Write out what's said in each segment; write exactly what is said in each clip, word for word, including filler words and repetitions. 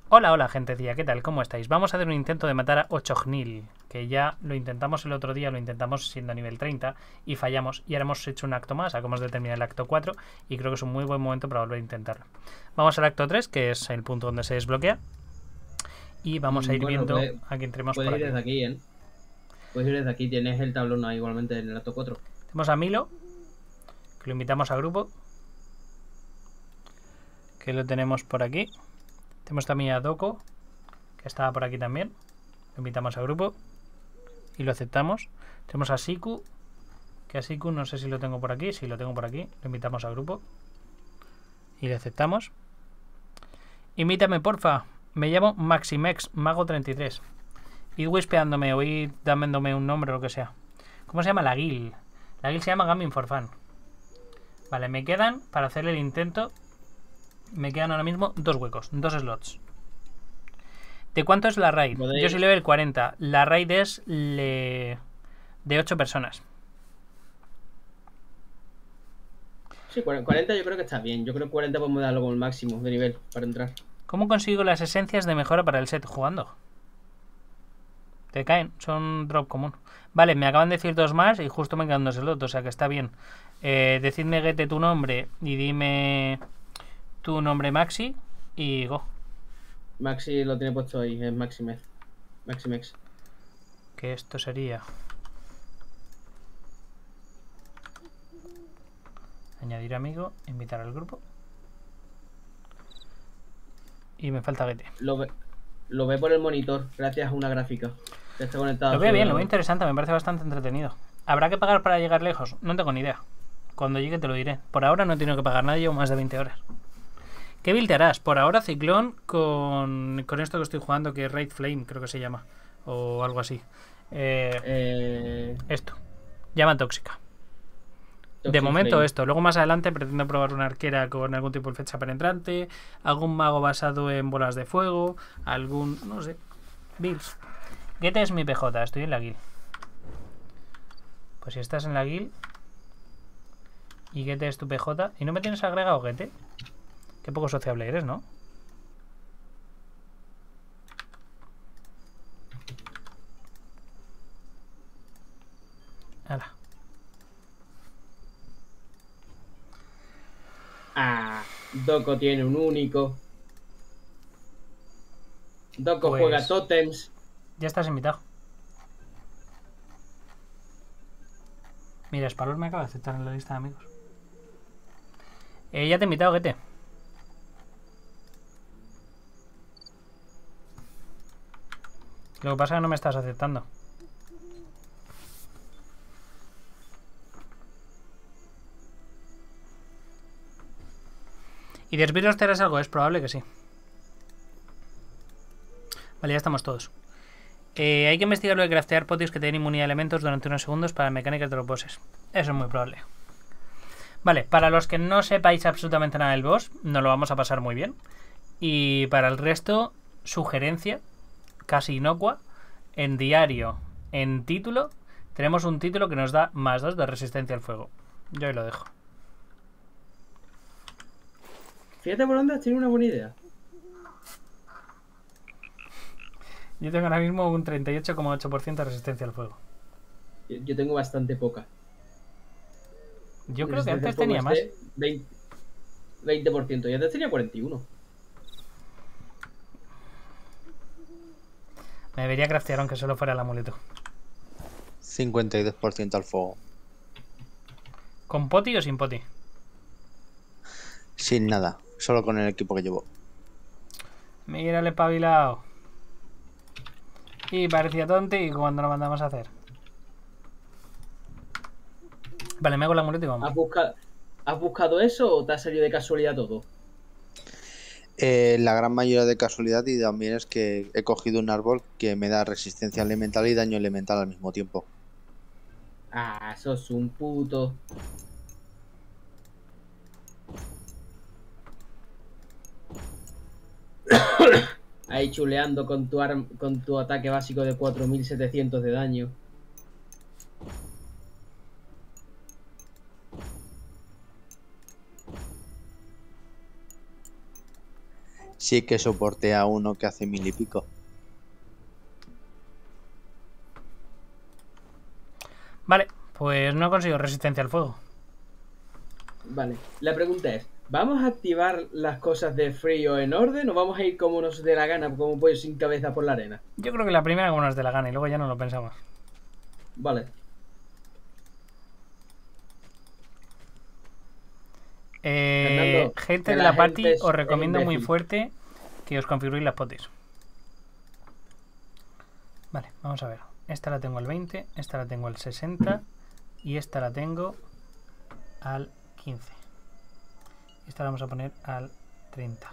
Hola, hola, gentecilla, ¿qué tal? ¿Cómo estáis? Vamos a hacer un intento de matar a Ochognil, que ya lo intentamos el otro día, lo intentamos siendo a nivel treinta y fallamos. Y ahora hemos hecho un acto más, acabamos de terminar el acto cuatro y creo que es un muy buen momento para volver a intentarlo. Vamos al acto tres, que es el punto donde se desbloquea, y vamos a Mm, ir Bueno, viendo puedes, a quién tenemos puedes por ir aquí. desde aquí, ¿eh? Puedes ir desde aquí, tienes el tablón ahí igualmente en el acto cuatro. Tenemos a Milo, que lo invitamos a grupo, que lo tenemos por aquí. Tenemos también a Doko, que estaba por aquí también. Lo invitamos a grupo y lo aceptamos. Tenemos a Siku, que a Siku no sé si lo tengo por aquí. Si lo tengo por aquí, lo invitamos a grupo y le aceptamos. Invítame, porfa. Me llamo Maximex, Mago treinta y tres. Id wispeándome o id dándome un nombre o lo que sea. ¿Cómo se llama la guild? La guild se llama Gaming for Fun. Vale, me quedan, para hacer el intento, me quedan ahora mismo dos huecos, dos slots. ¿De cuánto es la raid? Yo soy Podéis. level cuarenta. La raid es le... de ocho personas. Sí, cuarenta yo creo que está bien. Yo creo que cuarenta podemos darlo como el máximo de nivel para entrar. ¿Cómo consigo las esencias de mejora para el set jugando? Te caen, son drop común. Vale, me acaban de decir dos más y justo me quedan dos slots, o sea que está bien. Eh, decidme Guete tu nombre y dime tu nombre Maxi y go. Maxi lo tiene puesto ahí, es Maximex. Maximex. Que esto sería añadir amigo, invitar al grupo. Y me falta Guete. Lo ve, lo ve por el monitor, gracias a una gráfica que está conectada Lo a su veo bien, lo veo ordenador. interesante, me parece bastante entretenido. ¿Habrá que pagar para llegar lejos? No tengo ni idea. Cuando llegue te lo diré. Por ahora no he tenido que pagar nada, llevo más de veinte horas. ¿Qué build te harás? Por ahora Ciclón con, con esto que estoy jugando, que es Raid Flame, creo que se llama. O algo así. Eh, Eh, esto. Llama tóxica. De Toxic momento Flame. esto. Luego más adelante pretendo probar una arquera con algún tipo de flecha penetrante. Algún mago basado en bolas de fuego. Algún... no sé. Builds. Gete es mi P J, estoy en la guild. Pues si estás en la guild y Gete es tu P J y no me tienes agregado Gete, qué poco sociable eres, ¿no? Hala. Ah, Doko tiene un único. Doko Pues juega Totems. ya estás invitado. Mira, Spalor me acaba de aceptar en la lista de amigos. Eh, ya te he invitado, Gete. Lo que pasa es que no me estás aceptando. ¿Y de Sbirros te harás algo? Es probable que sí. Vale, ya estamos todos. Eh, hay que investigar lo de craftear potis que tienen inmunidad a elementos durante unos segundos para mecánicas de los bosses. Eso es muy probable. Vale, para los que no sepáis absolutamente nada del boss, nos lo vamos a pasar muy bien. Y para el resto, sugerencia, casi inocua, en diario, en título, tenemos un título que nos da más dos de resistencia al fuego. Yo ahí lo dejo. Fíjate por dónde tiene una buena idea. Yo tengo ahora mismo un treinta y ocho coma ocho por ciento de resistencia al fuego. Yo, yo tengo bastante poca. Yo creo que Resistencia al antes fuego tenía es más. de veinte, veinte por ciento. Y antes tenía cuarenta y uno. Me debería craftear aunque solo fuera el amuleto. cincuenta y dos por ciento al fuego. ¿Con poti o sin poti? Sin nada, solo con el equipo que llevo. Mira el espabilado. Y parecía tonti cuando lo mandamos a hacer. Vale, me hago el amuleto y vamos. ¿Has buscado, ¿Has buscado eso o te ha salido de casualidad todo? Eh, la gran mayoría de casualidad y también es que he cogido un árbol que me da resistencia elemental y daño elemental al mismo tiempo. Ah, sos un puto. Ahí chuleando con tu, arm, con tu ataque básico de cuatro mil setecientos de daño. sí que soporte a uno que hace mil y pico. Vale, pues no consigo resistencia al fuego. Vale, la pregunta es, ¿vamos a activar las cosas de frío en orden o vamos a ir como nos dé la gana, como pues sin cabeza por la arena? Yo creo que la primera como nos dé la gana y luego ya no lo pensamos. Vale. Eh, Fernando, gente que de la la party, gente es- os es recomiendo muy imbécil. fuerte que os configuréis las potis. Vale, vamos a ver. Esta la tengo al veinte, esta la tengo al sesenta y esta la tengo al quince. Esta la vamos a poner al treinta.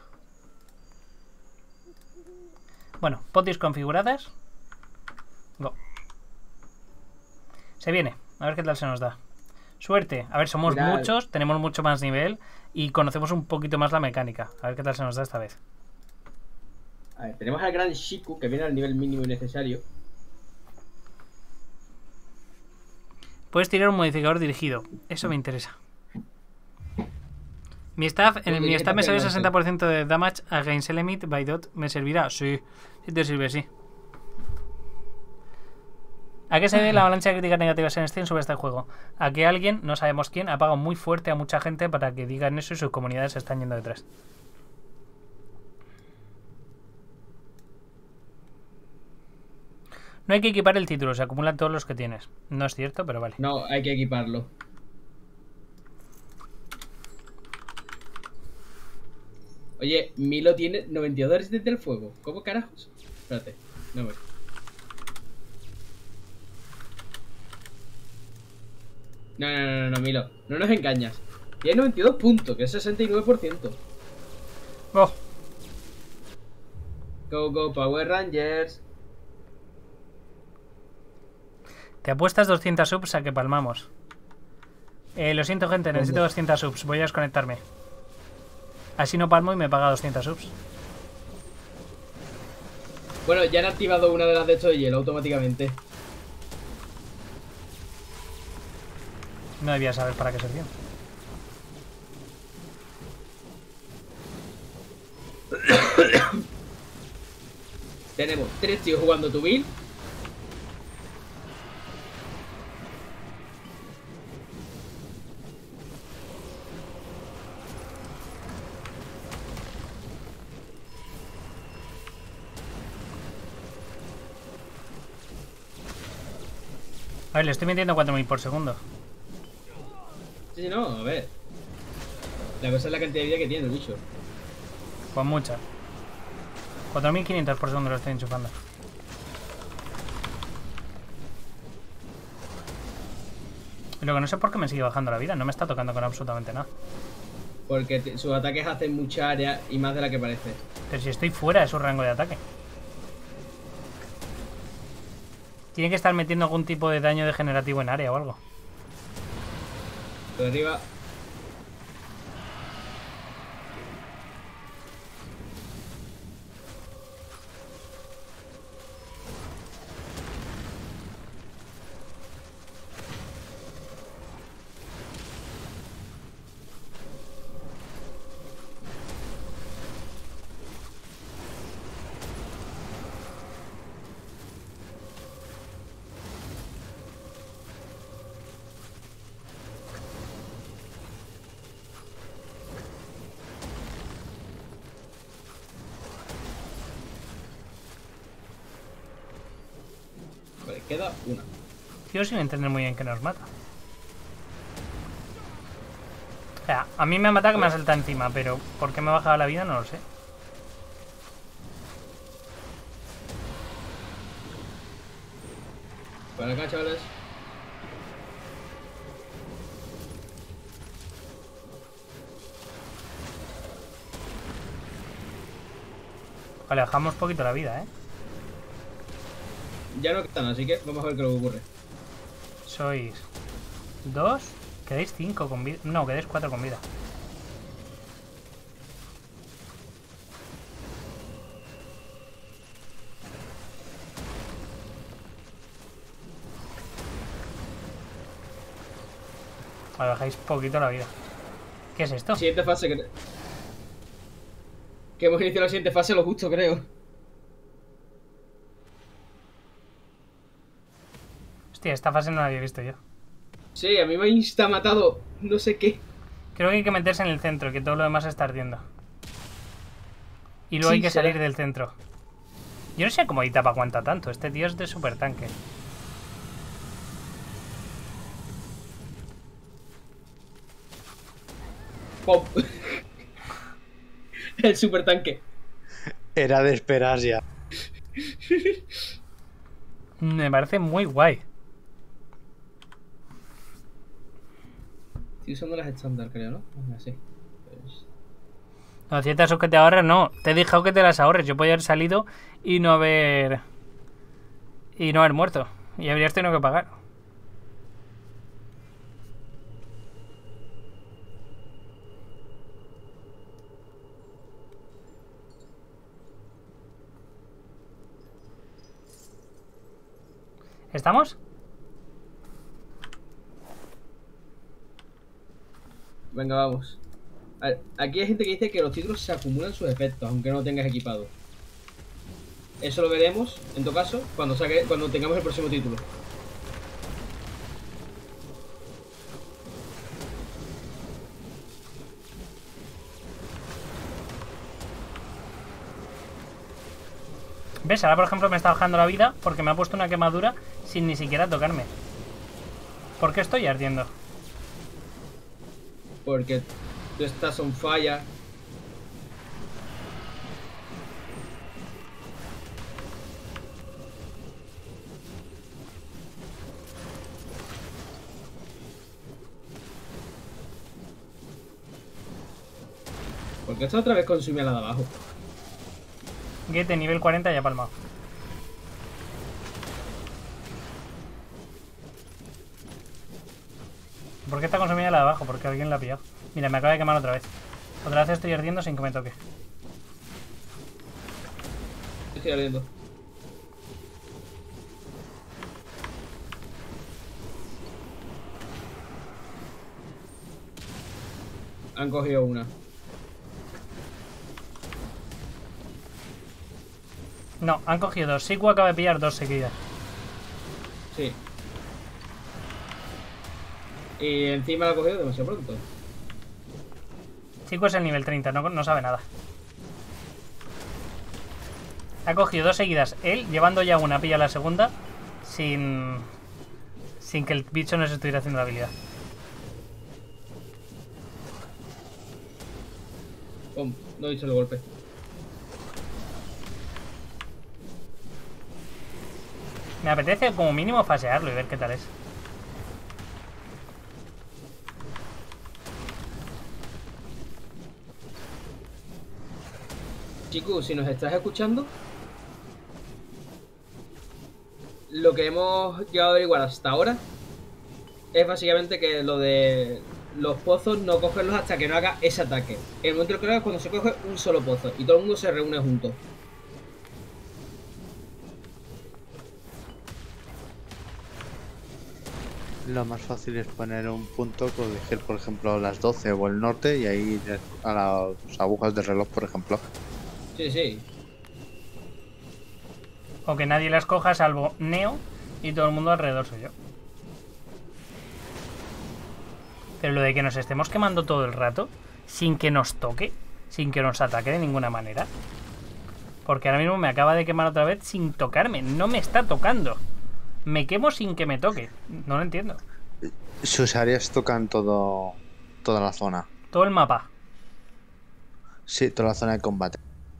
Bueno, potis configuradas. Go. Se viene. A ver qué tal se nos da. Suerte. A ver, somos Mirad. muchos, tenemos mucho más nivel y conocemos un poquito más la mecánica. A ver qué tal se nos da esta vez. A ver, tenemos al gran Shiku que viene al nivel mínimo necesario. Puedes tirar un modificador dirigido. Eso me interesa. Mi staff, en Pues mi diría staff me que sale no sé. sesenta por ciento de damage against element by dot. ¿Me servirá? Sí. Sí te sirve, sí. ¿A qué se debe la avalancha de críticas negativas en Steam sobre este juego? A que alguien, no sabemos quién, ha pagado muy fuerte a mucha gente para que digan eso y sus comunidades se están yendo detrás. No hay que equipar el título, se acumulan todos los que tienes. No es cierto, pero vale. No, hay que equiparlo. Oye, Milo tiene noventa y dos de resistencia al fuego. ¿Cómo carajos? Espérate, no voy. No, no, no, no, no, Milo. No nos engañas. Tiene noventa y dos puntos, que es sesenta y nueve por ciento. Oh, Go, go, Power Rangers. te apuestas doscientas subs a que palmamos. Eh, lo siento, gente, necesito ¿Cómo? doscientas subs. Voy a desconectarme. Así no palmo y me paga doscientas subs. Bueno, ya han activado una de las de hecho de hielo automáticamente. No debía saber para qué servía. Tenemos tres tíos jugando tu build. A ver, le estoy metiendo cuatro mil por segundo. Sí, sí, no, a ver. La cosa es la cantidad de vida que tiene el bicho. Pues mucha. cuatro mil quinientos por segundo lo estoy enchufando. Y lo que no sé por qué me sigue bajando la vida. No me está tocando con absolutamente nada. Porque te- sus ataques hacen mucha área y más de la que parece. Pero si estoy fuera de su rango de ataque. Tiene que estar metiendo algún tipo de daño degenerativo en área o algo. Por arriba. Vale, queda una. Sigo sin entender muy bien que nos mata. O sea, a mí me ha matado que me ha saltado encima, pero ¿por qué me ha bajado la vida? No lo sé. Para acá, chavales. Vale, bajamos poquito la vida, ¿eh? Ya no quedan, así que vamos a ver qué es lo que ocurre. Sois dos. Quedáis cinco con vida. No, quedáis cuatro con vida. Vale, bajáis poquito la vida. ¿Qué es esto? Siguiente fase que... Que hemos iniciado la siguiente fase lo justo, creo. Hostia, esta fase no la había visto yo. Sí, a mí me ha insta matado no sé qué. Creo que hay que meterse en el centro, que todo lo demás está ardiendo. Y luego Sí, hay que será. salir del centro. Yo no sé cómo Itap aguanta tanto. Este tío es de super tanque. Pop. El super tanque. Era de esperar ya. Me parece muy guay. Estoy usando las estándar, creo, ¿no? Así. Pues... No, ciertas son que te ahorras, no. Te he dejado que te las ahorres. Yo podía haber salido y no haber... Y no haber muerto. Y habrías tenido que pagar. ¿Estamos? Venga, vamos. A ver, aquí hay gente que dice que los títulos se acumulan sus efectos, aunque no lo tengas equipado. Eso lo veremos, en todo caso, cuando saque, cuando tengamos el próximo título. ¿Ves? Ahora, por ejemplo, me está bajando la vida porque me ha puesto una quemadura sin ni siquiera tocarme. ¿Por qué estoy ardiendo? Porque tú estás on fire. Porque esta otra vez consumía la de abajo. Gete, nivel cuarenta ya palmado. ¿Por qué está consumida la de abajo? Porque alguien la ha pillado. Mira, me acaba de quemar otra vez. Otra vez estoy ardiendo sin que me toque. Estoy ardiendo. Han cogido una. No, han cogido dos. Siku acaba de pillar dos seguidas. Sí. Y encima la ha cogido demasiado pronto. Siku es el nivel treinta, no, no sabe nada. Ha cogido dos seguidas. Él, llevando ya una, pilla la segunda. Sin... Sin que el bicho no se estuviera haciendo la habilidad. Pum, no he visto el golpe. Me apetece como mínimo fasearlo y ver qué tal es. Chicos, si nos estás escuchando, lo que hemos llegado a averiguar hasta ahora es básicamente que lo de los pozos no cogerlos hasta que no haga ese ataque. El momento que lo haga es cuando se coge un solo pozo y todo el mundo se reúne junto. Lo más fácil es poner un punto, elegir por ejemplo las doce o el norte y ahí a las agujas del reloj, por ejemplo. Sí, sí. O que nadie las coja salvo Neo y todo el mundo alrededor suyo. Pero lo de que nos estemos quemando todo el rato, sin que nos toque, sin que nos ataque de ninguna manera. Porque ahora mismo me acaba de quemar otra vez sin tocarme. No me está tocando. Me quemo sin que me toque. No lo entiendo. Sus áreas tocan todo, toda la zona. Todo el mapa. Sí, toda la zona de combate.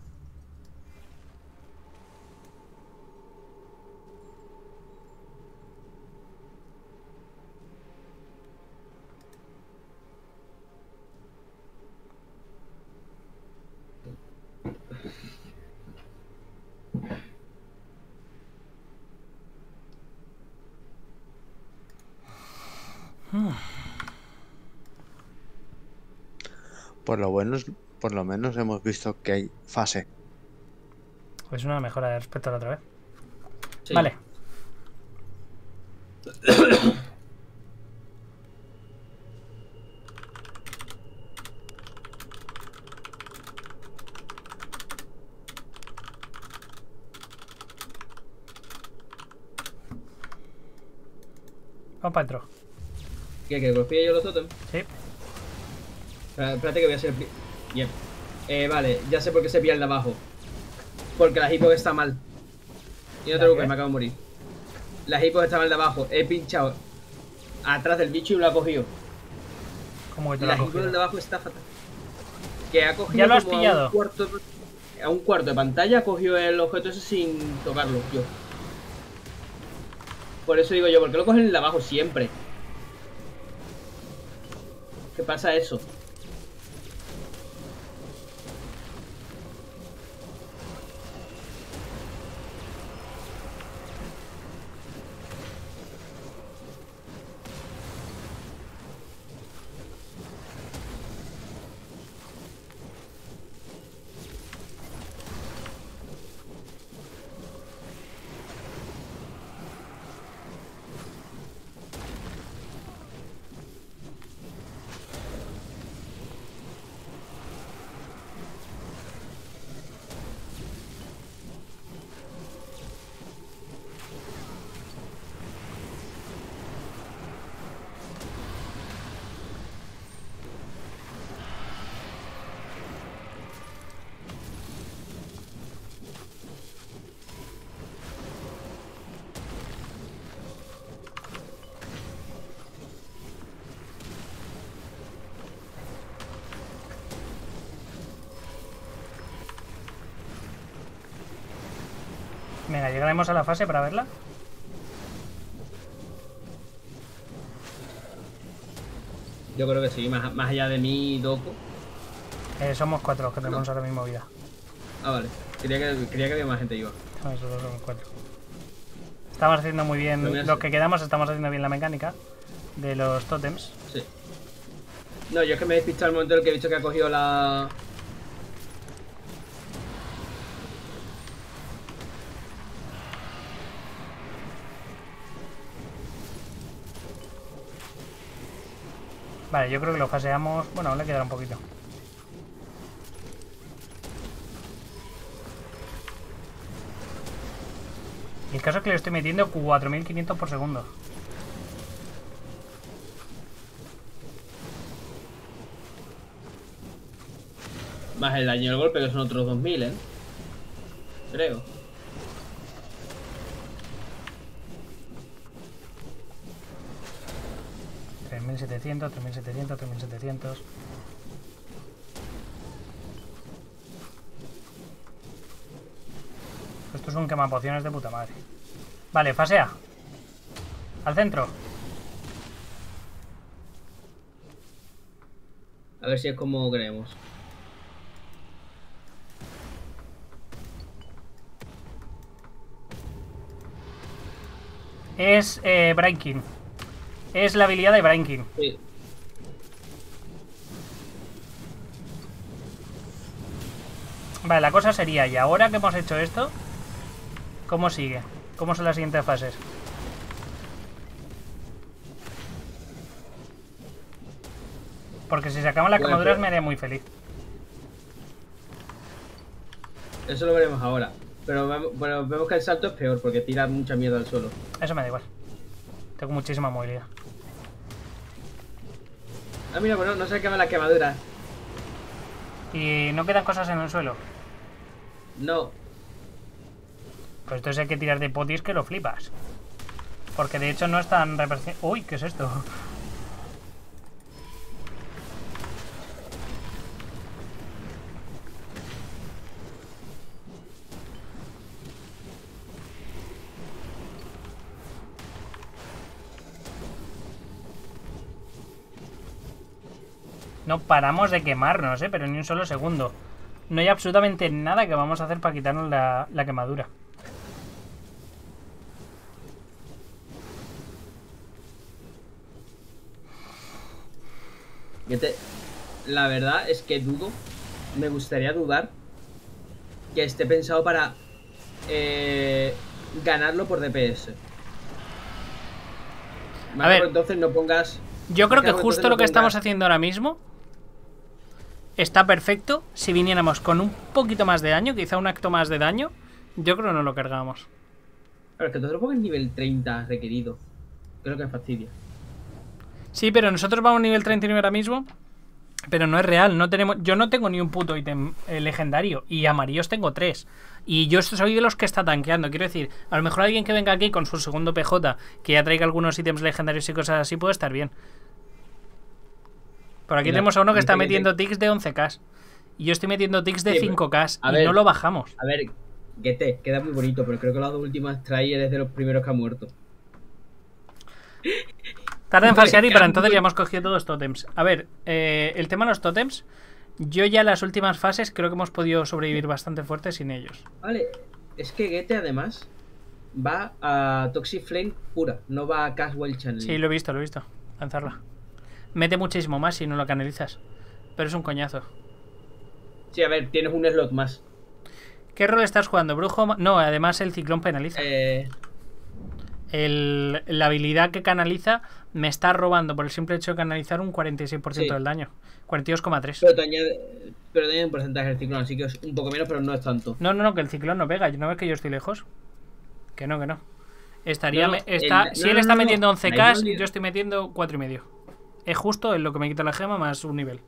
Por lo bueno, por lo menos hemos visto que hay fase. Es una mejora respecto a la otra vez. Sí. Vale. Vamos para adentro. ¿Qué? ¿Que los pille yo los totem? Sí. Espera- Espérate que voy a ser... pri- Bien. Eh, vale, ya sé por qué se pilla el de abajo. Porque la hipo está mal. Y no te ¿La preocupes, qué? me acabo de morir. La hipo está mal de abajo. He pinchado atrás del bicho y lo ha cogido. ¿Cómo que te lo La has hipo del de cogido? abajo está fatal. Que ha cogido ¿Ya lo has como pillado? A un, cuarto, a un cuarto de pantalla, ha cogido el objeto ese sin tocarlo, yo. Por eso digo yo, ¿por qué lo cogen el de abajo siempre? ¿Qué pasa eso? Venga, llegaremos a la fase para verla. Yo creo que sí, más, más allá de mí, Doco. Eh, somos cuatro los que tenemos No. ahora mismo vida. Ah, vale. Quería que, quería que había más gente iba. No, solo somos cuatro. Estamos haciendo muy bien. Lo voy a Los hacer. que quedamos estamos haciendo bien la mecánica de los tótems. Sí. No, yo es que me he despistado el momento en el que he visto que ha cogido la... Vale, yo creo que lo faseamos. Bueno, aún le quedará un poquito. Y el caso es que le estoy metiendo cuatro mil quinientos por segundo. Más el daño del golpe, que son otros dos mil, ¿eh? Creo. tres mil setecientos, tres mil setecientos, tres mil setecientos. Esto es un quemapociones de puta madre. Vale, fase A. Al centro. A ver si es como creemos. Es eh, Breaking. Es la habilidad de Breaking. Sí. Vale, la cosa sería, y ahora que hemos hecho esto, ¿cómo sigue? ¿Cómo son las siguientes fases? Porque si se acaban las Bueno, quemaduras pero- me haría muy feliz. Eso lo veremos ahora. Pero vemos, bueno, vemos que el salto es peor porque tira mucha mierda al suelo. Eso me da igual. Tengo muchísima movilidad. Ah, mira, bueno, no se acaban las quemaduras. ¿Y no quedan cosas en el suelo? No. Pues entonces hay que tirar de potis que lo flipas. Porque de hecho no es tan representativo. Uy, ¿qué es esto? No paramos de quemarnos, ¿eh? Pero ni un solo segundo. No hay absolutamente nada que vamos a hacer para quitarnos la, la quemadura. Que te- La verdad es que dudo, me gustaría dudar que esté pensado para eh, ganarlo por D P S. A ver. Entonces no pongas... Yo creo que Marcado, justo entonces lo que no estamos pongas- haciendo ahora mismo está perfecto. Si viniéramos con un poquito más de daño, quizá un acto más de daño, yo creo que no lo cargamos. Claro, es que entonces lo pongas nivel treinta requerido. Creo que me fastidia. Sí, pero nosotros vamos a nivel treinta y nueve ahora mismo. Pero no es real, no tenemos, yo no tengo ni un puto ítem eh, legendario. Y amarillos tengo tres. Y yo soy de los que está tanqueando. Quiero decir, a lo mejor alguien que venga aquí con su segundo P J, que ya traiga algunos ítems legendarios y cosas así, puede estar bien. Por aquí Mira, tenemos a uno que está dice que- metiendo ticks de once K. Y yo estoy metiendo ticks de Sí, cinco K. a Y ver. no lo bajamos. A ver, Gete, queda muy bonito, pero creo que los dos últimos trailers es de los primeros que ha muerto. Tarda en Vale, falsear y para entonces cambio. ya hemos cogido todos los tótems. A ver, eh, el tema de los tótems. Yo ya en las últimas fases creo que hemos podido sobrevivir bastante fuerte sin ellos. Vale, es que Gete además va a Toxic Flame pura, no va a Caswell Channel. Sí, lo he visto, lo he visto. Lanzarla. Mete muchísimo más si no lo canalizas. Pero es un coñazo. Sí, a ver, tienes un slot más. ¿Qué rol estás jugando? ¿Brujo? ma- No, además el ciclón penaliza. Eh, El- la habilidad que canaliza me está robando por el simple hecho de canalizar un cuarenta y seis por ciento Sí. del daño. cuarenta y dos coma tres. pero te añade, pero te añade un porcentaje del ciclón, así que es un poco menos, pero no es tanto. No, no, no, que el ciclón no pega. ¿No ves que yo estoy lejos? Que no, que no. Estaría. No, me- el- está, no, si no, él no, está no, metiendo no. once Ahí K, no olvides. yo estoy metiendo cuatro y medio. Es justo en lo que me quita la gema más un nivel.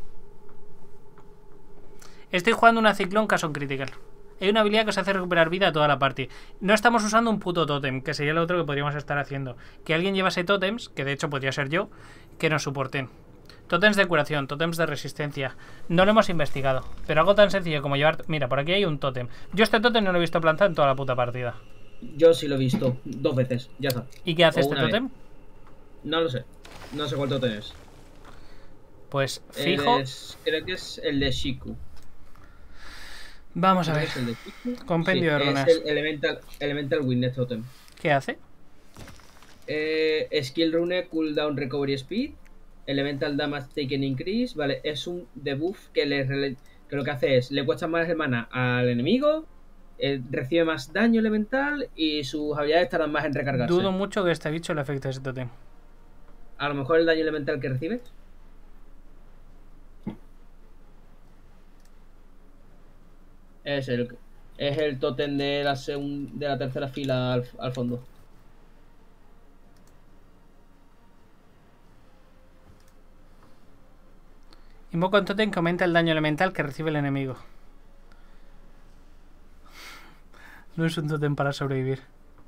Estoy jugando una ciclón Cason Critical. Hay una habilidad que os hace recuperar vida a toda la party. No estamos usando un puto tótem, que sería lo otro que podríamos estar haciendo. Que alguien llevase tótems, que de hecho podría ser yo, que nos soporten. Tótems de curación, tótems de resistencia. No lo hemos investigado. Pero algo tan sencillo como llevar... Mira, por aquí hay un tótem. Yo este tótem no lo he visto plantado en toda la puta partida. Yo sí lo he visto dos veces, ya está. ¿Y qué hace O este una vez. tótem? No lo sé, no sé cuánto tenés. Pues fijo... Es- creo que es el de Shiku. Vamos a Creo ver. que es el de Shiku. Compendio de Sí, runas. es el Elemental, Elemental Witness Totem. ¿Qué hace? Eh, skill Rune, Cooldown Recovery Speed, Elemental Damage Taken Increase, vale, es un debuff que, le, rele- que lo que hace es, le cuesta más el mana al enemigo, eh, recibe más daño elemental y sus habilidades estarán más en recargarse. Dudo mucho que este bicho le afecte a ese tótem. A lo mejor el daño elemental que recibe. Es el, es el tótem de la, segun- de la tercera fila al, al fondo. Invoca un tótem que aumenta el daño elemental que recibe el enemigo. No es un tótem para sobrevivir.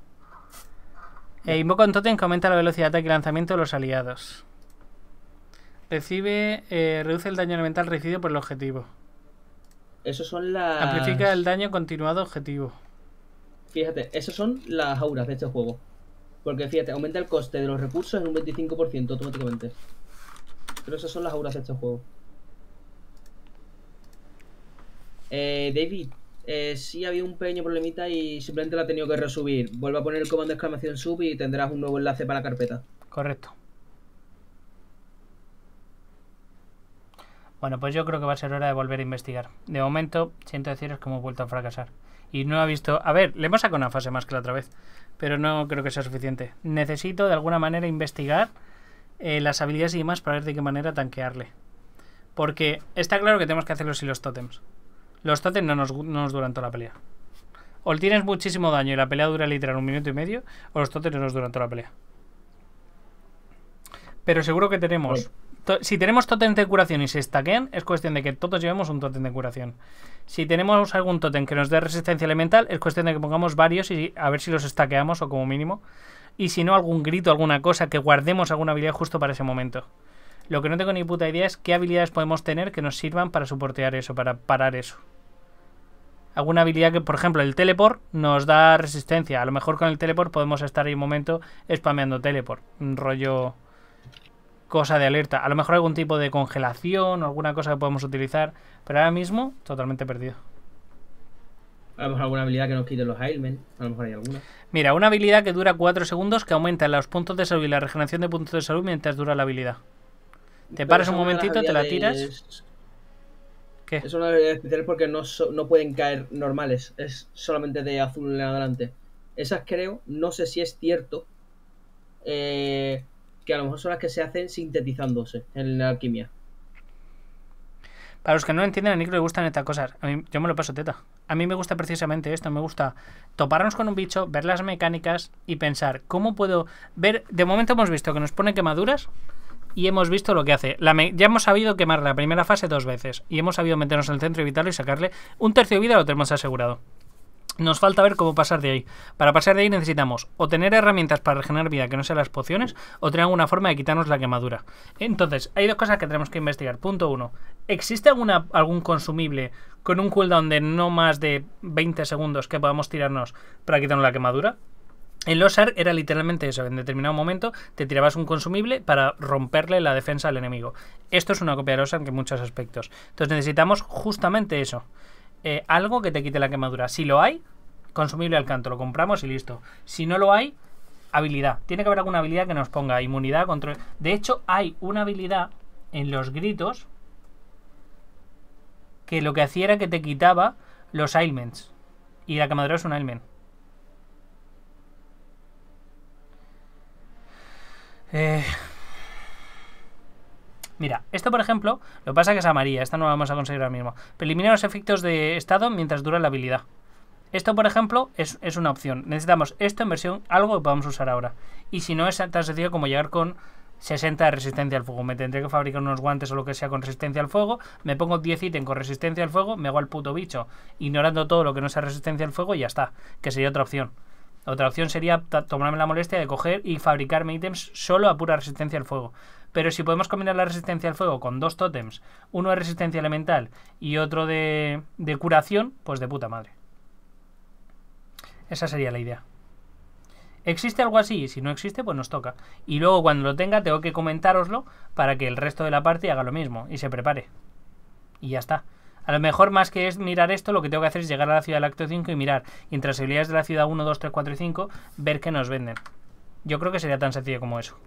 E invoca un tótem que aumenta la velocidad de ataque y lanzamiento de los aliados. Recibe... eh, reduce el daño elemental recibido por el objetivo. Esos son las... Amplifica el daño continuado objetivo. Fíjate, esas son las auras de este juego. Porque fíjate, aumenta el coste de los recursos en un veinticinco por ciento automáticamente. Pero esas son las auras de este juego. Eh, David, eh, sí había un pequeño problemita y simplemente la he tenido que resubir. Vuelve a poner el comando de exclamación sub y tendrás un nuevo enlace para la carpeta. Correcto. Bueno, pues yo creo que va a ser hora de volver a investigar. De momento, siento deciros que hemos vuelto a fracasar. Y no ha visto... A ver, le hemos sacado una fase más que la otra vez. Pero no creo que sea suficiente. Necesito de alguna manera investigar eh, las habilidades y demás para ver de qué manera tanquearle. Porque está claro que tenemos que hacerlo sin los tótems. Los tótems no nos, no nos duran toda la pelea. O tienes muchísimo daño y la pelea dura literal un minuto y medio, o los tótems no nos duran toda la pelea. Pero seguro que tenemos... to- Si tenemos tótems de curación y se stackean, es cuestión de que todos llevemos un tótem de curación. Si tenemos algún tótem que nos dé resistencia elemental, es cuestión de que pongamos varios y a ver si los stackeamos o como mínimo. Y si no, algún grito, alguna cosa, que guardemos alguna habilidad justo para ese momento. Lo que no tengo ni puta idea es qué habilidades podemos tener que nos sirvan para soportear eso, para parar eso. Alguna habilidad que, por ejemplo, el teleport nos da resistencia. A lo mejor con el teleport podemos estar ahí un momento spameando teleport. Un rollo... cosa de alerta. A lo mejor algún tipo de congelación o alguna cosa que podemos utilizar. Pero ahora mismo, totalmente perdido. A lo mejor alguna habilidad que nos quite los ailments. A lo mejor hay alguna. Mira, una habilidad que dura cuatro segundos que aumenta los puntos de salud y la regeneración de puntos de salud mientras dura la habilidad. Te Pero paras esa un es una de las momentito, te la tiras. habilidades- ¿Qué? Es una habilidad especial porque no, so- no pueden caer normales. Es solamente de azul en adelante. Esas creo, no sé si es cierto. eh, que a lo mejor son las que se hacen sintetizándose en la alquimia. Para los que no entienden, a Nico le gustan estas cosas. A mí, yo me lo paso teta. A mí me gusta precisamente esto. Me gusta toparnos con un bicho, ver las mecánicas y pensar cómo puedo ver. De momento hemos visto que nos pone quemaduras y hemos visto lo que hace. La me... Ya hemos sabido quemar la primera fase dos veces y hemos sabido meternos en el centro y evitarlo y sacarle un tercio de vida, lo tenemos asegurado. Nos falta ver cómo pasar de ahí. Para pasar de ahí necesitamos o tener herramientas para regenerar vida que no sean las pociones o tener alguna forma de quitarnos la quemadura. Entonces, hay dos cosas que tenemos que investigar. Punto uno. ¿Existe alguna, algún consumible con un cooldown de no más de veinte segundos que podamos tirarnos para quitarnos la quemadura? En los A R era literalmente eso. En determinado momento te tirabas un consumible para romperle la defensa al enemigo. Esto es una copia de los A R en muchos aspectos. Entonces necesitamos justamente eso. Eh, algo que te quite la quemadura. Si lo hay, consumible al canto, lo compramos y listo. Si no lo hay, habilidad. Tiene que haber alguna habilidad que nos ponga inmunidad, control. De hecho, hay una habilidad en los gritos que lo que hacía era que te quitaba los ailments. Y la quemadura es un ailment. Eh... Mira, esto por ejemplo, lo que pasa es que es amarilla, esta no la vamos a conseguir ahora mismo. Pero elimina los efectos de estado mientras dura la habilidad. Esto por ejemplo es, es una opción. Necesitamos esto en versión algo que podamos usar ahora. Y si no es tan sencillo como llegar con sesenta de resistencia al fuego. Me tendré que fabricar unos guantes o lo que sea con resistencia al fuego. Me pongo diez ítems con resistencia al fuego. Me hago al puto bicho ignorando todo lo que no sea resistencia al fuego y ya está. Que sería otra opción. Otra opción sería tomarme la molestia de coger y fabricarme ítems solo a pura resistencia al fuego. Pero si podemos combinar la resistencia al fuego con dos tótems, uno de resistencia elemental y otro de, de curación, pues de puta madre. Esa sería la idea. ¿Existe algo así? Y si no existe, pues nos toca. Y luego cuando lo tenga tengo que comentároslo para que el resto de la parte haga lo mismo y se prepare. Y ya está. A lo mejor más que es mirar esto, lo que tengo que hacer es llegar a la ciudad del acto cinco y mirar. Y entre las habilidades de la ciudad uno, dos, tres, cuatro y cinco, ver qué nos venden. Yo creo que sería tan sencillo como eso.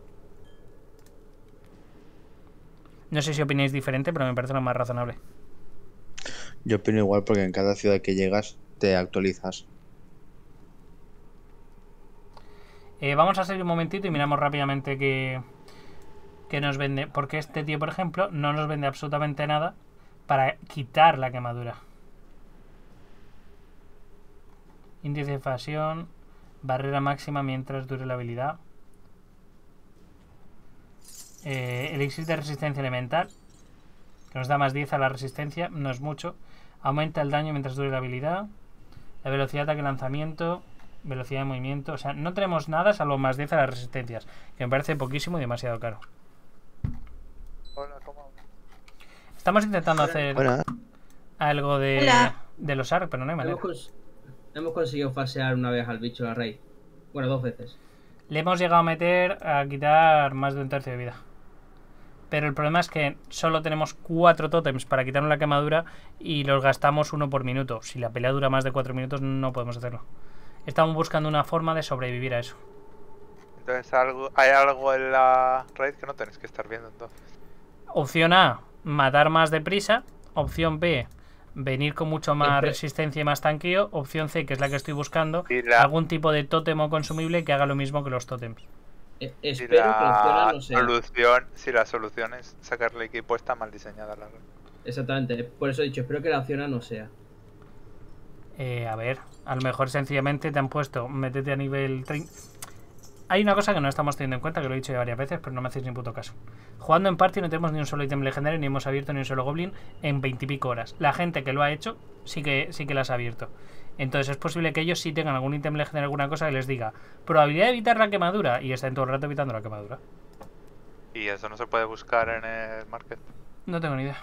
No sé si opináis diferente, pero me parece lo más razonable. Yo opino igual porque en cada ciudad que llegas te actualizas. Eh, vamos a salir un momentito y miramos rápidamente qué, qué nos vende. Porque este tío, por ejemplo, no nos vende absolutamente nada para quitar la quemadura. Índice de evasión, barrera máxima mientras dure la habilidad. Eh, elixir de resistencia elemental, que nos da más diez a la resistencia, no es mucho. Aumenta el daño mientras dure la habilidad. La velocidad de ataque lanzamiento, velocidad de movimiento. O sea, no tenemos nada salvo más diez a las resistencias, que me parece poquísimo y demasiado caro. Hola, ¿cómo? Estamos intentando hacer Hola. algo de, Hola. de los A R, pero no hay manera. Hemos, cons hemos conseguido fasear una vez al bicho a Rey. Bueno, dos veces. Le hemos llegado a meter a quitar más de un tercio de vida. Pero el problema es que solo tenemos cuatro tótems para quitarnos la quemadura y los gastamos uno por minuto. Si la pelea dura más de cuatro minutos no podemos hacerlo. Estamos buscando una forma de sobrevivir a eso. Entonces algo, hay algo en la raid que no tenéis que estar viendo entonces. Opción A, matar más deprisa. Opción B, venir con mucho más Espe- resistencia y más tanqueo. Opción C, que es la que estoy buscando, Y la, algún tipo de tótem o consumible que haga lo mismo que los tótems. Eh, y espero que opciona la no sea. solución, si la solución es sacarle equipo, está mal diseñada la raid. Exactamente, por eso he dicho, espero que la opción A no sea. Eh, a ver, a lo mejor sencillamente te han puesto, métete a nivel treinta. Hay una cosa que no estamos teniendo en cuenta, que lo he dicho ya varias veces, pero no me hacéis ni puto caso. Jugando en party no tenemos ni un solo ítem legendario, ni hemos abierto ni un solo goblin en veintipico horas. La gente que lo ha hecho sí que, sí que las ha abierto. Entonces es posible que ellos sí tengan algún ítem legendario, alguna cosa que les diga probabilidad de evitar la quemadura, y estén todo el rato evitando la quemadura. Y eso no se puede buscar en el market. No tengo ni idea.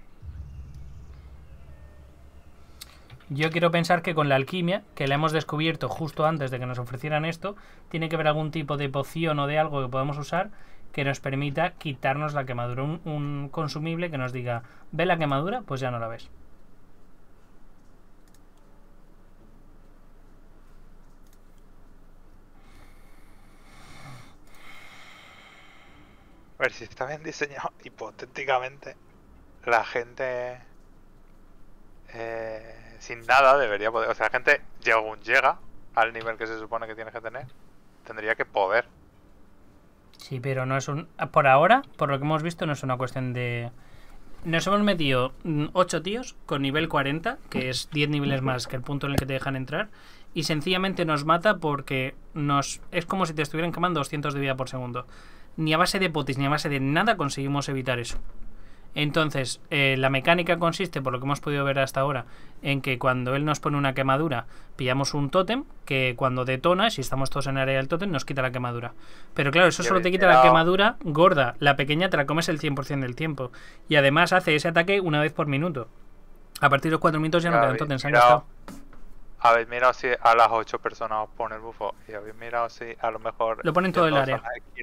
Yo quiero pensar que con la alquimia, que la hemos descubierto justo antes de que nos ofrecieran esto, tiene que haber algún tipo de poción o de algo que podamos usar que nos permita quitarnos la quemadura. Un, un consumible que nos diga, ¿ve la quemadura? Pues ya no la ves. A ver, si está bien diseñado, hipotéticamente, la gente eh, sin nada debería poder... O sea, la gente según llega al nivel que se supone que tiene que tener, tendría que poder. Sí, pero no es un... Por ahora, por lo que hemos visto, no es una cuestión de... Nos hemos metido ocho tíos con nivel cuarenta, que es diez niveles más que el punto en el que te dejan entrar, y sencillamente nos mata porque nos es como si te estuvieran quemando doscientos de vida por segundo. Ni a base de potis ni a base de nada conseguimos evitar eso. Entonces, eh, la mecánica consiste, por lo que hemos podido ver hasta ahora, en que cuando él nos pone una quemadura, pillamos un tótem que cuando detona, si estamos todos en el área del tótem, nos quita la quemadura. Pero claro, eso solo te quita la quemadura gorda. La pequeña te la comes el cien por ciento del tiempo. Y además hace ese ataque una vez por minuto. A partir de los cuatro minutos ya no quedan tótems, se han gastado. Habéis mirado si a las ocho personas os pone el bufo. Y habéis mirado si a lo mejor... Lo pone en todo el área.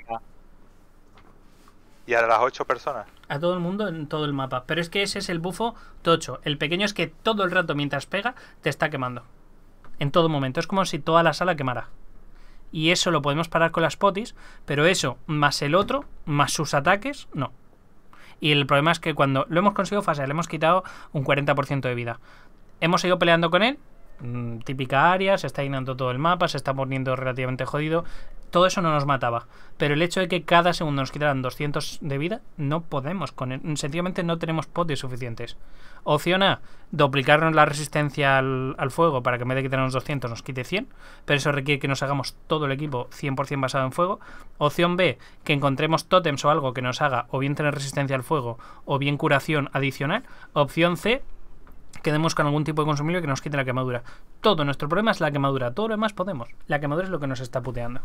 ¿Y a las ocho personas? A todo el mundo en todo el mapa. Pero es que ese es el bufo tocho. El pequeño es que todo el rato mientras pega te está quemando. En todo momento. Es como si toda la sala quemara. Y eso lo podemos parar con las potis. Pero eso, más el otro, más sus ataques, no. Y el problema es que cuando lo hemos conseguido fácil, le hemos quitado un cuarenta por ciento de vida. Hemos seguido peleando con él. Mmm, típica área, se está llenando todo el mapa, se está poniendo relativamente jodido. Todo eso no nos mataba. Pero el hecho de que cada segundo nos quitaran doscientos de vida, no podemos con él. Sencillamente no tenemos potis suficientes. Opción A, duplicarnos la resistencia al, al fuego para que en vez de quitarnos doscientos nos quite cien. Pero eso requiere que nos hagamos todo el equipo cien por ciento basado en fuego. Opción B, que encontremos tótems o algo que nos haga o bien tener resistencia al fuego o bien curación adicional. Opción C, quedemos con algún tipo de consumible que nos quite la quemadura. Todo nuestro problema es la quemadura. Todo lo demás podemos. La quemadura es lo que nos está puteando.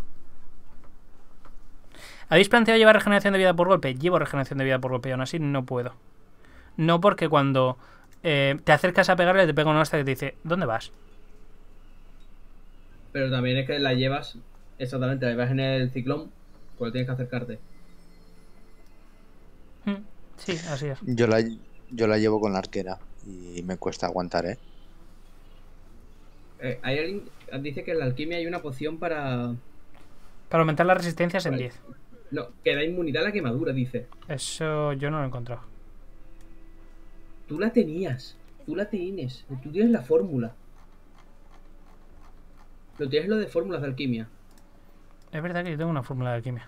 ¿Habéis planteado llevar regeneración de vida por golpe? Llevo regeneración de vida por golpe y aún así no puedo. No porque cuando eh, te acercas a pegarle te pega una hostia que te dice ¿dónde vas? Pero también es que la llevas, exactamente, la llevas en el ciclón, pues tienes que acercarte. Sí, así es. Yo la, yo la llevo con la arquera y me cuesta aguantar, ¿eh? eh hay alguien dice que en la alquimia hay una poción para... Para aumentar las resistencias en diez. No, que da inmunidad a la quemadura, dice. Eso yo no lo he encontrado. Tú la tenías. Tú la tienes. Tú tienes la fórmula. Lo tienes lo de fórmulas de alquimia. Es verdad que yo tengo una fórmula de alquimia.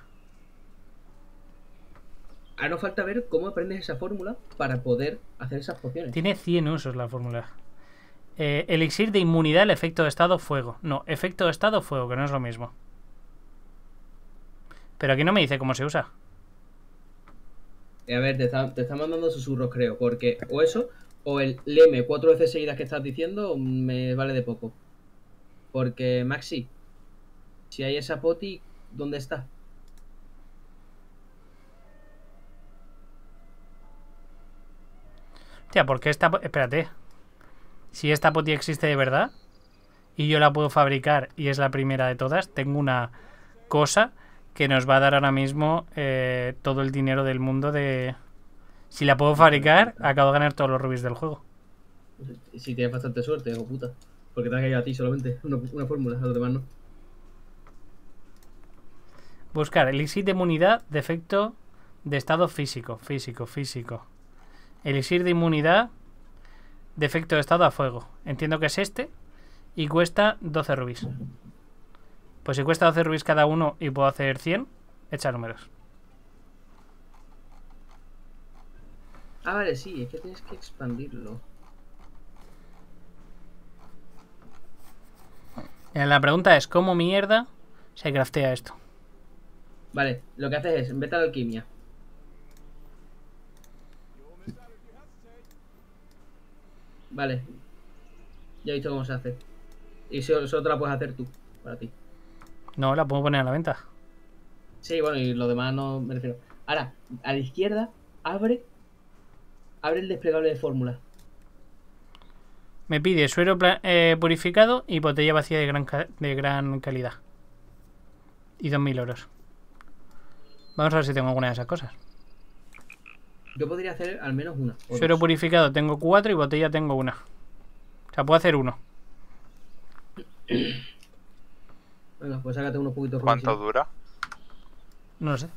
Ahora nos falta ver cómo aprendes esa fórmula para poder hacer esas pociones. Tiene cien usos la fórmula. Eh, elixir de inmunidad al efecto de estado fuego. No, efecto de estado fuego, que no es lo mismo. Pero aquí no me dice cómo se usa. A ver, te están te está mandando susurros, creo. Porque o eso, o el leme cuatro veces seguidas que estás diciendo, me vale de poco. Porque, Maxi, si hay esa poti, ¿dónde está? Tía, porque esta... Espérate. Si esta poti existe de verdad y yo la puedo fabricar y es la primera de todas, tengo una cosa que nos va a dar ahora mismo eh, todo el dinero del mundo de... Si la puedo fabricar, acabo de ganar todos los rubíes del juego. Si tienes bastante suerte, hijo puta. Porque te has caído a ti solamente una, una fórmula, a los demás no. Buscar elixir de inmunidad de efecto de estado físico. Físico, físico. Elixir de inmunidad de efecto de estado a fuego. Entiendo que es este. Y cuesta doce rubíes. Pues si cuesta doce rubíes cada uno y puedo hacer cien, echa números. Ah, vale, sí, es que tienes que expandirlo. La pregunta es, ¿cómo mierda se craftea esto? Vale, lo que haces es, vete a la alquimia. Vale. Ya he visto cómo se hace. Y solo, solo te la puedes hacer tú, para ti. No, la puedo poner a la venta. Sí, bueno, y lo demás no me refiero. Ahora, a la izquierda, abre Abre el desplegable de fórmula. Me pide suero eh, purificado y botella vacía de gran, de gran calidad. Y dos mil euros. Vamos a ver si tengo alguna de esas cosas. Yo podría hacer al menos una. Suero dos. Purificado tengo cuatro y botella tengo una. O sea, puedo hacer uno. Venga, pues sácate unos poquitos. ¿Cuánto dura? No lo sé.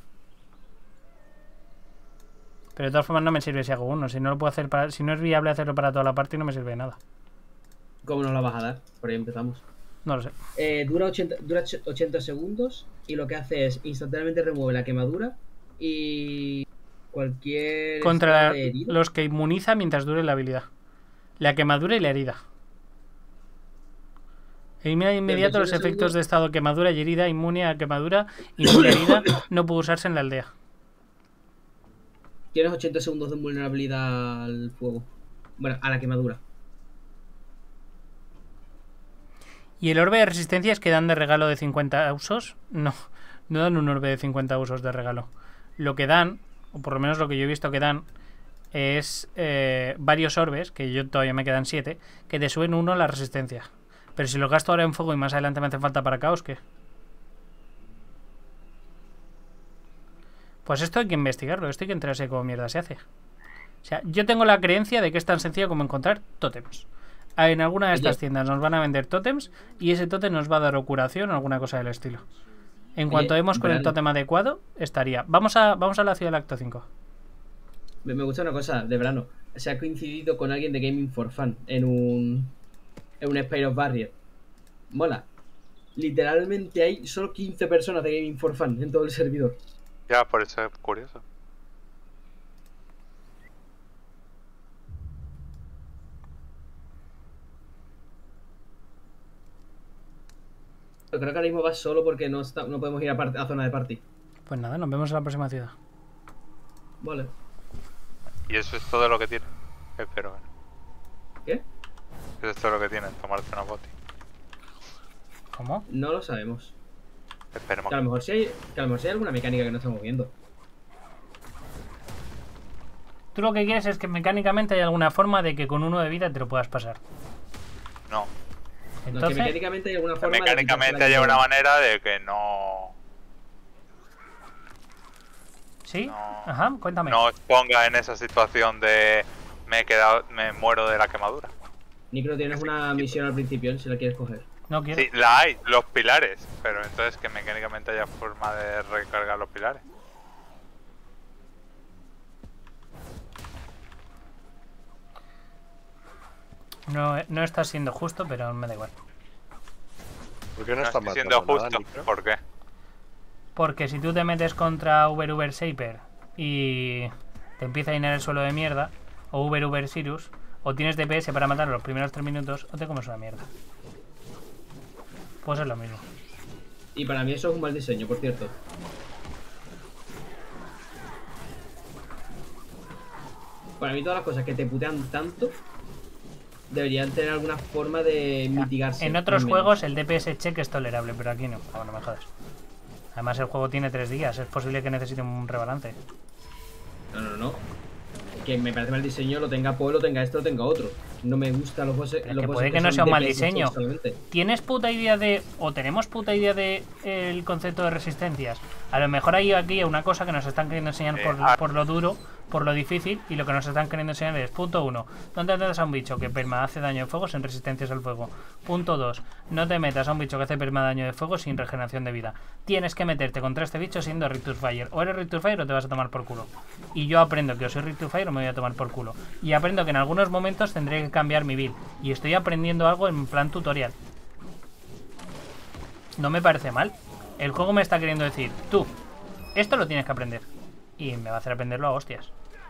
Pero de todas formas no me sirve si hago uno. Si no lo puedo hacer para, si no es viable hacerlo para toda la parte, no me sirve de nada. ¿Cómo nos la vas a dar? Por ahí empezamos. No lo sé. Eh, dura, ochenta, dura ochenta segundos y lo que hace es instantáneamente remueve la quemadura y Cualquier... Contra estado de herida. los que inmuniza mientras dure la habilidad. La quemadura y la herida. Elimina de inmediato los veintiocho efectos segundos. de estado quemadura y herida, inmune a quemadura, inmune a herida, no puede usarse en la aldea. Tienes ochenta segundos de vulnerabilidad al fuego. Bueno, a la quemadura. ¿Y el orbe de resistencias que dan de regalo de cincuenta usos? No, no dan un orbe de cincuenta usos de regalo. Lo que dan, o por lo menos lo que yo he visto que dan, es eh, varios orbes, que yo todavía me quedan siete, que te suben uno la resistencia. Pero si los gasto ahora en fuego y más adelante me hace falta para caos, ¿qué? Pues esto hay que investigarlo, esto hay que enterarse de cómo mierda se hace. O sea, yo tengo la creencia de que es tan sencillo como encontrar tótems. En alguna de estas Oye. tiendas nos van a vender tótems y ese tótem nos va a dar o curación o alguna cosa del estilo. En Oye, cuanto demos con el Brano. tótem adecuado, estaría. Vamos a, vamos a la ciudad del acto cinco. Me, me gusta una cosa de verano. Se ha coincidido con alguien de Gaming for Fun en un. En un Spire of Barrier. Mola. Literalmente hay solo quince personas de Gaming for Fun en todo el servidor. Ya, por eso es curioso. Pero creo que ahora mismo va solo porque no, está, no podemos ir a, part- a zona de party. Pues nada, nos vemos en la próxima ciudad. Vale. Y eso es todo lo que tiene. Espero. Bueno. ¿Qué? Eso es todo lo que tiene, tomarte una boti. ¿Cómo? No lo sabemos. Esperemos. Que a lo mejor sí hay, que a lo mejor sí hay alguna mecánica que no estamos viendo. Tú lo que quieres es que mecánicamente haya alguna forma de que con uno de vida te lo puedas pasar. No. No, que Entonces, mecánicamente hay alguna Que forma de mecánicamente quitarse la haya una quemadura. manera de que no, ¿sí? no, Ajá, cuéntame. no os ponga en esa situación de me he quedado, me muero de la quemadura. Nicro, tienes una misión al principio, si la quieres coger. No quiero. Sí, la hay, los pilares, pero entonces que mecánicamente haya forma de recargar los pilares. No, no está siendo justo, pero me da igual. ¿Por qué no, No está estoy siendo matando nada, justo. Nicro? ¿Por qué? Porque si tú te metes contra Uber Uber Saper y te empieza a llenar el suelo de mierda, o Uber Uber Sirius, o tienes D P S para matar los primeros tres minutos, o te comes una mierda. Pues es lo mismo. Y para mí eso es un mal diseño, por cierto. Para mí todas las cosas que te putean tanto deberían tener alguna forma de mitigarse. En otros al menos. juegos el D P S check es tolerable, pero aquí no. Ah, no me jodas. Además el juego tiene tres días, es posible que necesite un rebalance. No, no, no. Que me parece mal diseño, lo tenga Poe, lo tenga esto, lo tenga otro. No me gustan los bosses. Pero los que bosses puede que no son sea un mal D P S diseño. solamente. ¿Tienes puta idea de, o tenemos puta idea de el concepto de resistencias? A lo mejor hay aquí una cosa que nos están queriendo enseñar Eh, por, ah. por lo duro, por lo difícil, y lo que nos están queriendo enseñar es, punto uno, no te metas a un bicho que perma hace daño de fuego sin resistencias al fuego. Punto dos, no te metas a un bicho que hace perma daño de fuego sin regeneración de vida. Tienes que meterte contra este bicho siendo Rictus Fire. O eres Rictus Fire o te vas a tomar por culo. Y yo aprendo que o soy Rictus Fire o me voy a tomar por culo. Y aprendo que en algunos momentos tendré que cambiar mi build. Y estoy aprendiendo algo en plan tutorial. No me parece mal. El juego me está queriendo decir, tú, esto lo tienes que aprender. Y me va a hacer aprenderlo a hostias.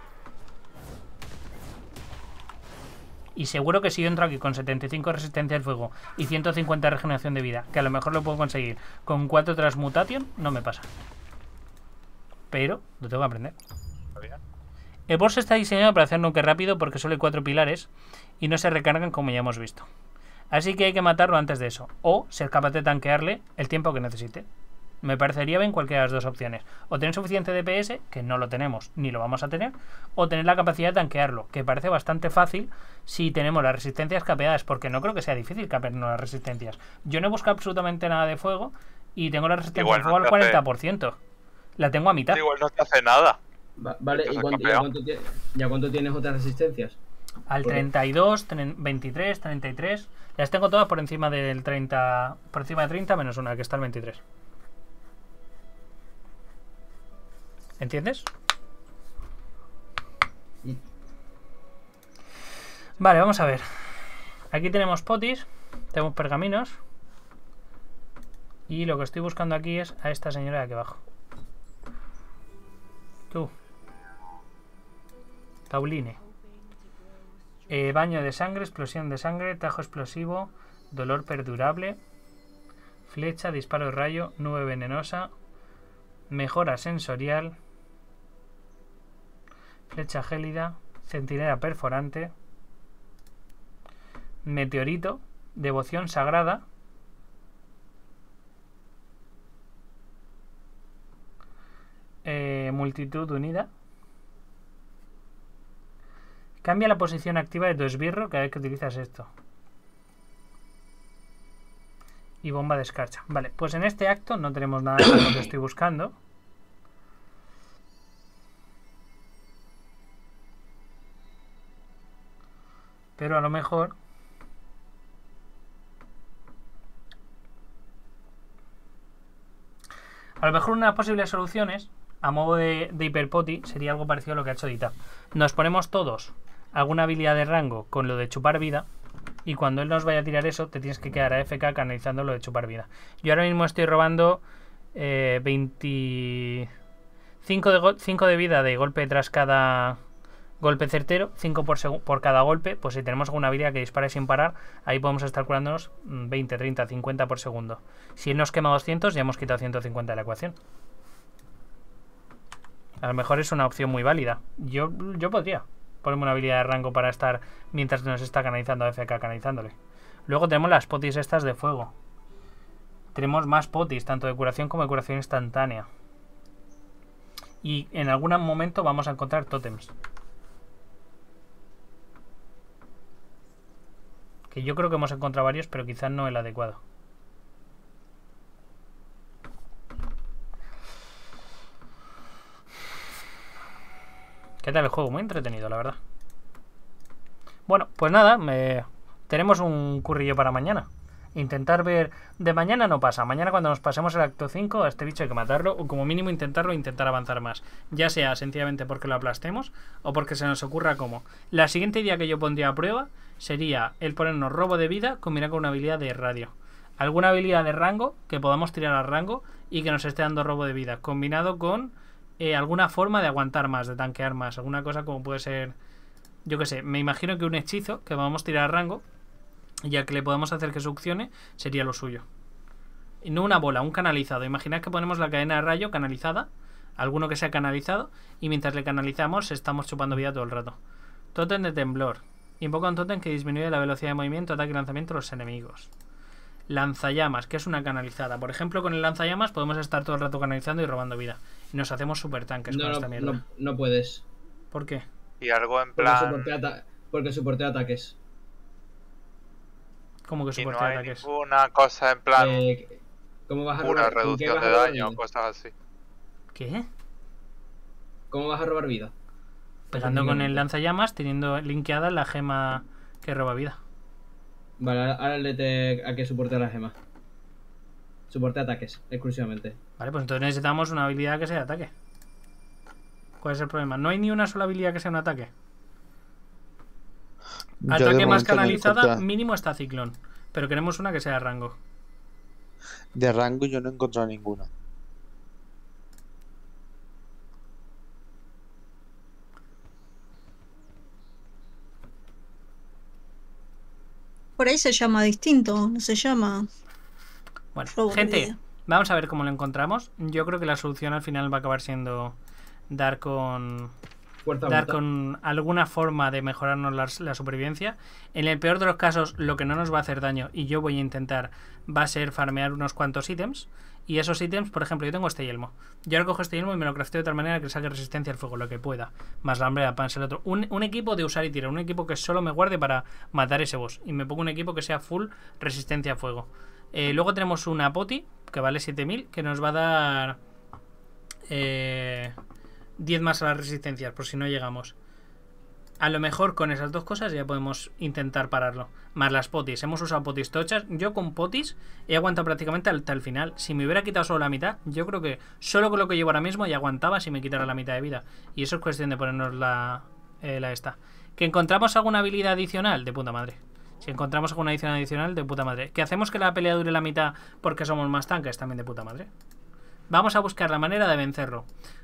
Y seguro que si yo entro aquí con setenta y cinco resistencia al fuego y ciento cincuenta regeneración de vida, que a lo mejor lo puedo conseguir con cuatro transmutation, no me pasa. Pero lo tengo que aprender. ¿Está bien? El boss está diseñado para hacer nuke rápido porque solo hay cuatro pilares y no se recargan como ya hemos visto. Así que hay que matarlo antes de eso. O ser capaz de tanquearle el tiempo que necesite. Me parecería bien cualquiera de las dos opciones. O tener suficiente D P S, que no lo tenemos ni lo vamos a tener, o tener la capacidad de tanquearlo, que parece bastante fácil si tenemos las resistencias capeadas, porque no creo que sea difícil capearnos las resistencias. Yo no he buscado absolutamente nada de fuego y tengo la resistencia Igual de fuego no al te hace- cuarenta por ciento. La tengo a mitad. Igual no te hace nada. Va- vale, Entonces, ¿y cuánto, y a campeón. cuánto tie- y a cuánto tienes otras resistencias? Al Porque- treinta y dos, tre- veintitrés, treinta y tres. Las tengo todas por encima del treinta. Por encima de treinta menos una, que está el veintitrés. ¿Entiendes? Mm. Vale, vamos a ver. Aquí tenemos potis. Tenemos pergaminos. Y lo que estoy buscando aquí es a esta señora de aquí abajo. Tú. Pauline. Eh, baño de sangre, explosión de sangre, tajo explosivo, dolor perdurable, flecha, disparo de rayo, nube venenosa, mejora sensorial, flecha gélida, centinela perforante, meteorito, devoción sagrada, eh, multitud unida. Cambia la posición activa de tu esbirro cada vez que utilizas esto. Y bomba de escarcha. Vale, pues en este acto no tenemos nada de lo que estoy buscando. Pero a lo mejor... A lo mejor una de las posibles soluciones, a modo de, de hiperpoti, sería algo parecido a lo que ha hecho Dita. Nos ponemos todos alguna habilidad de rango con lo de chupar vida, y cuando él nos vaya a tirar eso, te tienes que quedar a F K canalizando lo de chupar vida. Yo ahora mismo estoy robando eh, veinticinco de, cinco de vida de golpe tras cada golpe certero, cinco por, por cada golpe. Pues si tenemos alguna habilidad que dispare sin parar, ahí podemos estar curándonos veinte, treinta, cincuenta por segundo. Si él nos quema doscientos, ya hemos quitado ciento cincuenta de la ecuación. A lo mejor es una opción muy válida. Yo, yo podría ponerme una habilidad de rango para estar mientras nos está canalizando a F K canalizándole. Luego tenemos las potis estas de fuego. Tenemos más potis, tanto de curación como de curación instantánea. Y en algún momento vamos a encontrar tótems. Que yo creo que hemos encontrado varios, pero quizás no el adecuado. ¿Qué tal el juego? Muy entretenido, la verdad. Bueno, pues nada, me... tenemos un currillo para mañana. Intentar ver... De mañana no pasa. Mañana cuando nos pasemos el acto cinco, a este bicho hay que matarlo. O como mínimo intentarlo e intentar avanzar más. Ya sea sencillamente porque lo aplastemos o porque se nos ocurra cómo. La siguiente idea que yo pondría a prueba sería el ponernos robo de vida combinado con una habilidad de radio. Alguna habilidad de rango que podamos tirar al rango y que nos esté dando robo de vida. Combinado con... Eh, alguna forma de aguantar más, de tanquear más, alguna cosa como puede ser, yo que sé, me imagino que un hechizo que vamos a tirar a rango y al que le podemos hacer que succione sería lo suyo. Y no una bola, un canalizado. Imaginad que ponemos la cadena de rayo canalizada, alguno que sea canalizado, y mientras le canalizamos estamos chupando vida todo el rato. Tótem de temblor. Invoca un tótem que disminuye la velocidad de movimiento, ataque y lanzamiento de los enemigos. Lanzallamas, que es una canalizada. Por ejemplo, con el lanzallamas podemos estar todo el rato canalizando y robando vida. Y nos hacemos super tanques no, con no, esta mierda. No, no puedes. ¿Por qué? Y algo en Porque plan... soportea, porque soportea ataques. ¿Cómo que Y no soporte hay ataques? ninguna cosa en plan... Eh, ¿Cómo vas a Pura robar? ¿con qué reducción vas de a robar daño, vida? cosas así. ¿Qué? ¿Cómo vas a robar vida? Pegando con el lanzallamas, teniendo linkeada la gema que roba vida. Vale, ahora, ahora léete a que soporte la gema. Soporte ataques, exclusivamente. Vale, pues entonces necesitamos una habilidad que sea de ataque. ¿Cuál es el problema? No hay ni una sola habilidad que sea un ataque. Yo de Ataque más momento no canalizada, encontré- mínimo está ciclón. Pero queremos una que sea de rango. De rango yo no he encontrado ninguna. Por ahí se llama distinto, no se llama. Bueno, robo de gente, vida. vamos a ver cómo lo encontramos. Yo creo que la solución al final va a acabar siendo dar con... Fuerza dar bruta. con alguna forma de mejorarnos la, la supervivencia. En el peor de los casos, lo que no nos va a hacer daño, y yo voy a intentar, va a ser farmear unos cuantos ítems. Y esos ítems, por ejemplo, yo tengo este yelmo. Yo ahora cojo este yelmo y me lo crafteo de tal manera que saque resistencia al fuego, lo que pueda. Más la hambre, la panza, el otro. Un, un equipo de usar y tirar, un equipo que solo me guarde para matar ese boss. Y me pongo un equipo que sea full resistencia a fuego. Eh, luego tenemos una poti, que vale siete mil, que nos va a dar... Eh... diez más a las resistencias, por si no llegamos. A lo mejor con esas dos cosas ya podemos intentar pararlo. Más las potis. Hemos usado potis tochas. Yo con potis he aguantado prácticamente hasta el final. Si me hubiera quitado solo la mitad, yo creo que solo con lo que llevo ahora mismo ya aguantaba si me quitara la mitad de vida. Y eso es cuestión de ponernos la, eh, la esta. ¿Que encontramos alguna habilidad adicional? De puta madre. Si encontramos alguna adición adicional, de puta madre. ¿Que hacemos que la pelea dure la mitad porque somos más tanques? También de puta madre. Vamos a buscar la manera de vencerlo.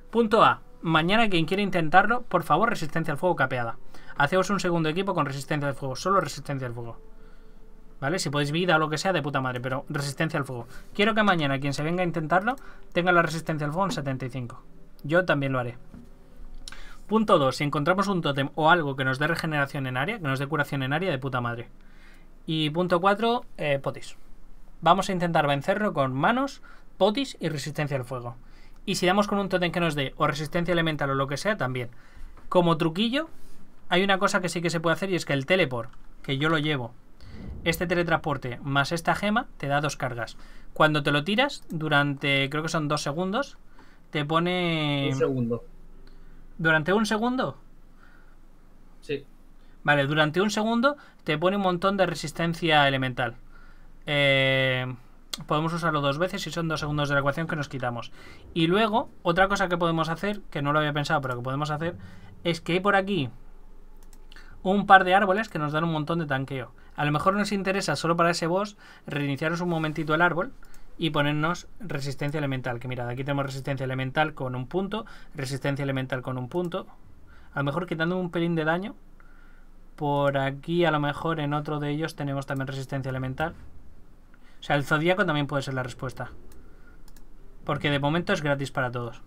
Punto A. Mañana quien quiera intentarlo, por favor, resistencia al fuego capeada. Hacemos un segundo equipo con resistencia al fuego. Solo resistencia al fuego. ¿Vale? Si podéis vida o lo que sea, de puta madre. Pero resistencia al fuego. Quiero que mañana quien se venga a intentarlo tenga la resistencia al fuego en setenta y cinco. Yo también lo haré. Punto dos. Si encontramos un tótem o algo que nos dé regeneración en área, que nos dé curación en área, de puta madre. Y punto cuatro. Eh, potis. Vamos a intentar vencerlo con manos, potis y resistencia al fuego. Y si damos con un tótem que nos dé o resistencia elemental o lo que sea, también. Como truquillo, hay una cosa que sí que se puede hacer y es que el teleport, que yo lo llevo, este teletransporte más esta gema, te da dos cargas. Cuando te lo tiras, durante, creo que son dos segundos, te pone... Un segundo. ¿Durante un segundo? Sí. Vale, durante un segundo te pone un montón de resistencia elemental. Eh... Podemos usarlo dos veces y son dos segundos de la ecuación que nos quitamos. Y luego, otra cosa que podemos hacer, que no lo había pensado, pero que podemos hacer, es que hay por aquí un par de árboles que nos dan un montón de tanqueo. A lo mejor nos interesa solo para ese boss reiniciaros un momentito el árbol y ponernos resistencia elemental. Que mirad, aquí tenemos resistencia elemental con un punto, resistencia elemental con un punto. A lo mejor quitando un pelín de daño. Por aquí a lo mejor en otro de ellos tenemos también resistencia elemental. O sea, el zodíaco también puede ser la respuesta. Porque de momento es gratis para todos.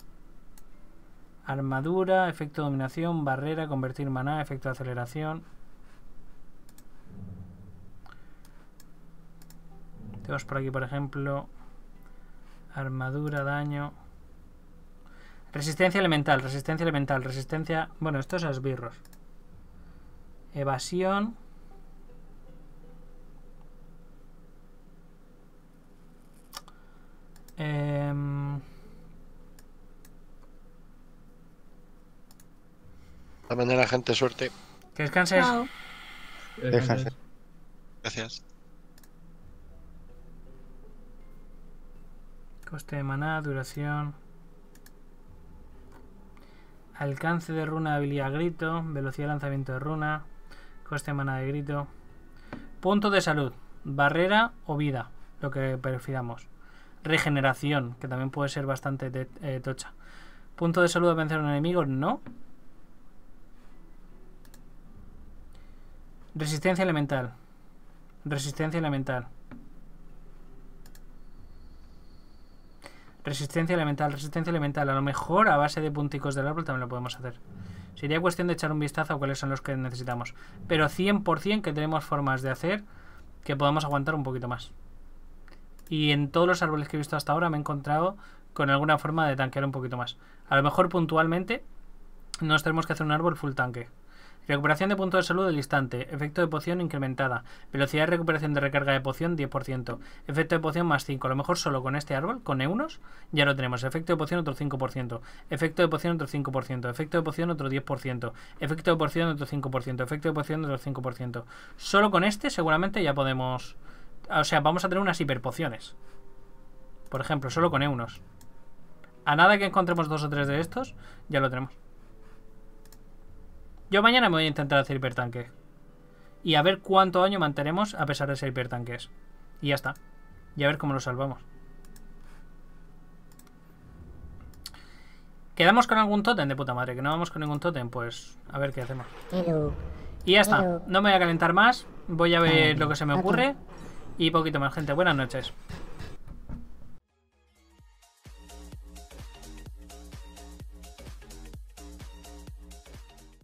Armadura, efecto de dominación, barrera, convertir maná, efecto de aceleración. Tenemos por aquí, por ejemplo, armadura, daño. Resistencia elemental, resistencia elemental, resistencia... Bueno, esto es esbirros. Evasión. Eh... Hasta mañana, gente, suerte. Que descanses. Chao. Déjase. Gracias. Coste de maná, duración. Alcance de runa de habilidad grito. Velocidad de lanzamiento de runa. Coste de maná de grito. Punto de salud. Barrera o vida. Lo que prefiramos. Regeneración, que también puede ser bastante de, eh, tocha. Punto de salud a vencer a un enemigo, no. Resistencia elemental. Resistencia elemental. Resistencia elemental, resistencia elemental. A lo mejor a base de punticos del árbol también lo podemos hacer. Sería cuestión de echar un vistazo a cuáles son los que necesitamos. Pero cien por cien que tenemos formas de hacer que podamos aguantar un poquito más. Y en todos los árboles que he visto hasta ahora me he encontrado con alguna forma de tanquear un poquito más. A lo mejor puntualmente nos tenemos que hacer un árbol full tanque. Recuperación de punto de salud del instante. Efecto de poción incrementada. Velocidad de recuperación de recarga de poción diez por ciento. Efecto de poción más cinco. A lo mejor solo con este árbol, con eunos, ya lo tenemos. Efecto de poción otro cinco por ciento. Efecto de poción otro cinco por ciento. Efecto de poción otro diez por ciento. Efecto de poción otro cinco por ciento. Efecto de poción otro cinco por ciento. Solo con este seguramente ya podemos... O sea, vamos a tener unas hiperpociones. Por ejemplo, solo con eunos. A nada que encontremos dos o tres de estos, ya lo tenemos. Yo mañana me voy a intentar hacer hipertanque. Y a ver cuánto daño mantenemos a pesar de ser hipertanques. Y ya está. Y a ver cómo lo salvamos. ¿Quedamos con algún tótem? De puta madre. Que no vamos con ningún tótem, pues a ver qué hacemos. Y ya está. No me voy a calentar más. Voy a ver lo que se me ocurre. Y poquito más, gente. Buenas noches.